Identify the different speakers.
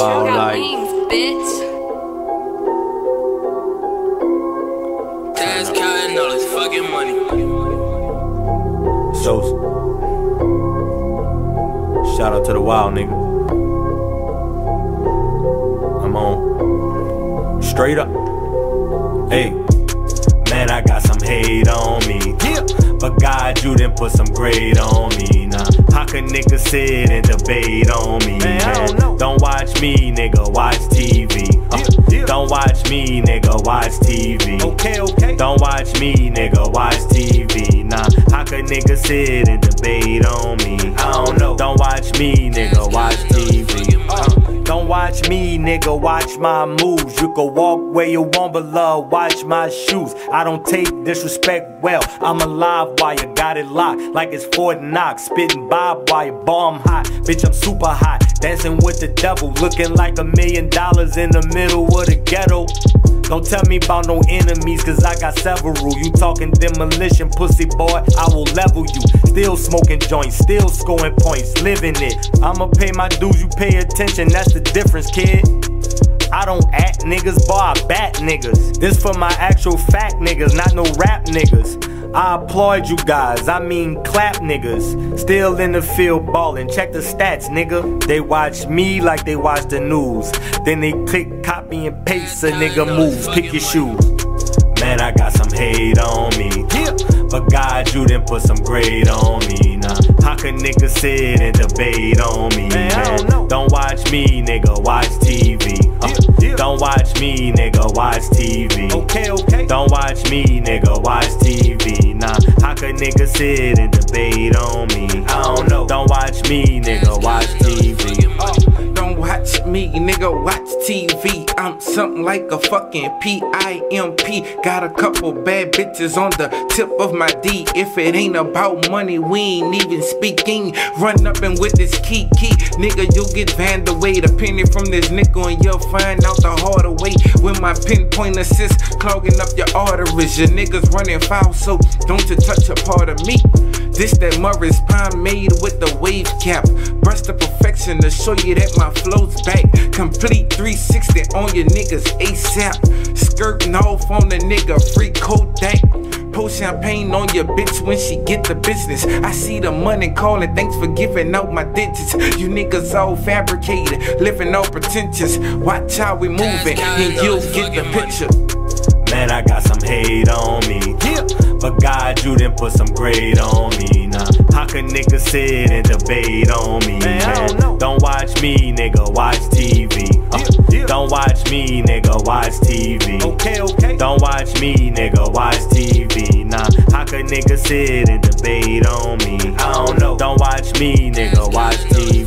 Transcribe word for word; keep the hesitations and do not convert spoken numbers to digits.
Speaker 1: Wild Life.
Speaker 2: Dad's counting all his fucking money.
Speaker 1: So, shout out to the Wild nigga. I'm on straight up. Hey, man, I got some hate on me. But God, you done put some grade on me. Nah, how can niggas sit and debate on me? Man, man. Don't, don't watch me, nigga, watch T V. Uh, yeah, yeah. Don't watch me, nigga, watch T V. Okay, okay. Don't watch me, nigga, watch T V. Nah, how can niggas sit and debate on me? I don't know. Don't watch me, nigga, watch T V. Uh, Don't watch me, nigga, watch my moves. You can walk where you want, but love, watch my shoes. I don't take disrespect well. I'm a live wire, got it locked like it's Fort Knox. Spitting barbed wire, bomb hot. Bitch, I'm super hot. Dancing with the devil, looking like a million dollars in the middle of the ghetto. Don't tell me about no enemies, cause I got several. You talking demolition, pussy boy, I will level you. Still smoking joints, still scoring points, living it. I'ma pay my dues, you pay attention, that's the difference, kid. I don't act niggas, boy, I bat niggas. This for my actual fact niggas, not no rap niggas. I applaud you guys, I mean clap niggas. Still in the field ballin', check the stats, nigga. They watch me like they watch the news. Then they click, copy, and paste a nigga moves. Pick your shoes. Man, I got some hate on me. But God, you done put some grade on me. Nah, how can niggas sit and debate on me? Man, man. Don't, don't watch me, nigga, watch T V. Uh, don't watch me, nigga, watch T V. Okay, okay. Don't watch me, nigga, watch T V. Nah, how can niggas sit and debate on me? I don't know. Don't watch me, nigga, watch T V.
Speaker 3: Uh, don't watch me, nigga, watch T V. I'm something like a fucking P I M P. Got a couple bad bitches on the tip of my D. If it ain't about money, we ain't even speaking. Run up and with this key key, nigga, you'll get vanned away. The penny from this nickel and you'll find out the harder way. When my pinpoint assist clogging up your arteries, your niggas running foul, so don't you touch a part of me. This that Murray's Pine made with the wave cap. Breast of perfection to show you that my flow's back. Complete three sixty on your niggas ASAP. Skirting off on the nigga, free Kodak. Pour champagne on your bitch when she get the business. I see the money calling, thanks for giving out my digits. You niggas all fabricated, living all pretentious. Watch how we moving and you'll get the picture.
Speaker 1: Man, I got some hate on me. But God, you done put some grade on me. Nah, how can niggas sit and debate on me? Man, man. Don't, don't watch me, nigga, watch T V. Uh, don't watch me, nigga, watch T V. Okay, okay. Don't watch me, nigga, watch T V. Nah, how can niggas sit and debate on me? I don't know. Don't watch me, nigga, watch T V.